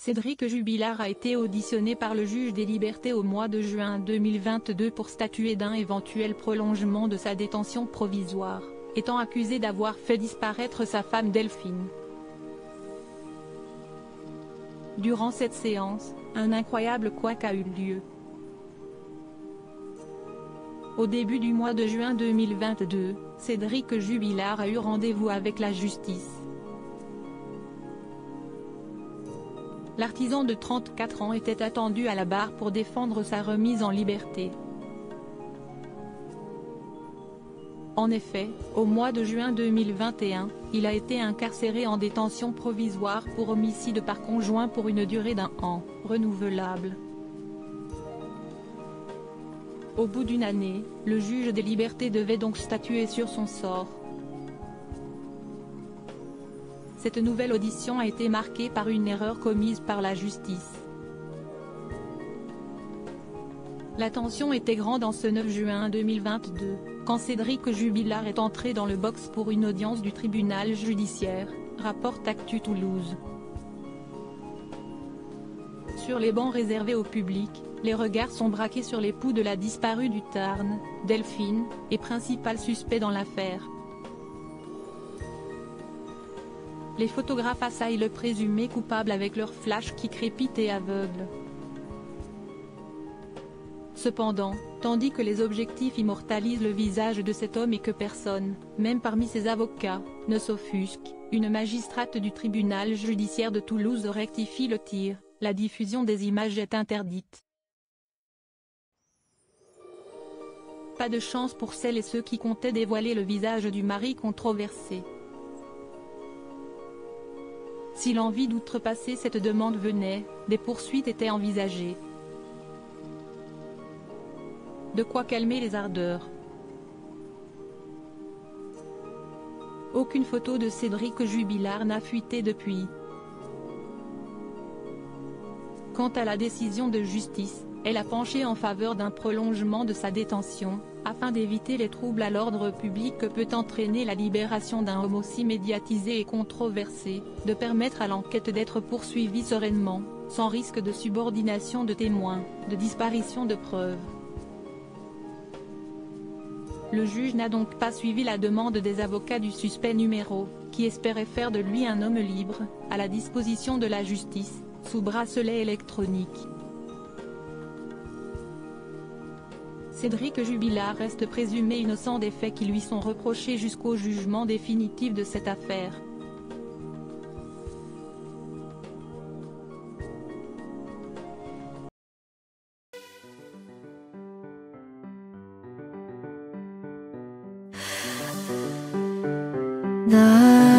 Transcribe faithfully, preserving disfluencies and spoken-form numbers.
Cédric Jubilard a été auditionné par le juge des libertés au mois de juin deux mille vingt-deux pour statuer d'un éventuel prolongement de sa détention provisoire, étant accusé d'avoir fait disparaître sa femme Delphine. Durant cette séance, un incroyable couac a eu lieu. Au début du mois de juin deux mille vingt-deux, Cédric Jubilard a eu rendez-vous avec la justice. L'artisan de trente-quatre ans était attendu à la barre pour défendre sa remise en liberté. En effet, au mois de juin deux mille vingt et un, il a été incarcéré en détention provisoire pour homicide par conjoint pour une durée d'un an, renouvelable. Au bout d'une année, le juge des libertés devait donc statuer sur son sort. Cette nouvelle audition a été marquée par une erreur commise par la justice. La tension était grande en ce neuf juin deux mille vingt-deux, quand Cédric Jubilard est entré dans le box pour une audience du tribunal judiciaire, rapporte Actu Toulouse. Sur les bancs réservés au public, les regards sont braqués sur l'époux de la disparue du Tarn, Delphine, et principal suspect dans l'affaire. Les photographes assaillent le présumé coupable avec leurs flashs qui crépitent et aveuglent. Cependant, tandis que les objectifs immortalisent le visage de cet homme et que personne, même parmi ses avocats, ne s'offusque, une magistrate du tribunal judiciaire de Toulouse rectifie le tir, la diffusion des images est interdite. Pas de chance pour celles et ceux qui comptaient dévoiler le visage du mari controversé. Si l'envie d'outrepasser cette demande venait, des poursuites étaient envisagées. De quoi calmer les ardeurs. Aucune photo de Cédric Jubilard n'a fuité depuis. Quant à la décision de justice, elle a penché en faveur d'un prolongement de sa détention, afin d'éviter les troubles à l'ordre public que peut entraîner la libération d'un homme aussi médiatisé et controversé, de permettre à l'enquête d'être poursuivie sereinement, sans risque de subordination de témoins, de disparition de preuves. Le juge n'a donc pas suivi la demande des avocats du suspect numéro, qui espérait faire de lui un homme libre, à la disposition de la justice, sous bracelet électronique. Cédric Jubilard reste présumé innocent des faits qui lui sont reprochés jusqu'au jugement définitif de cette affaire. 나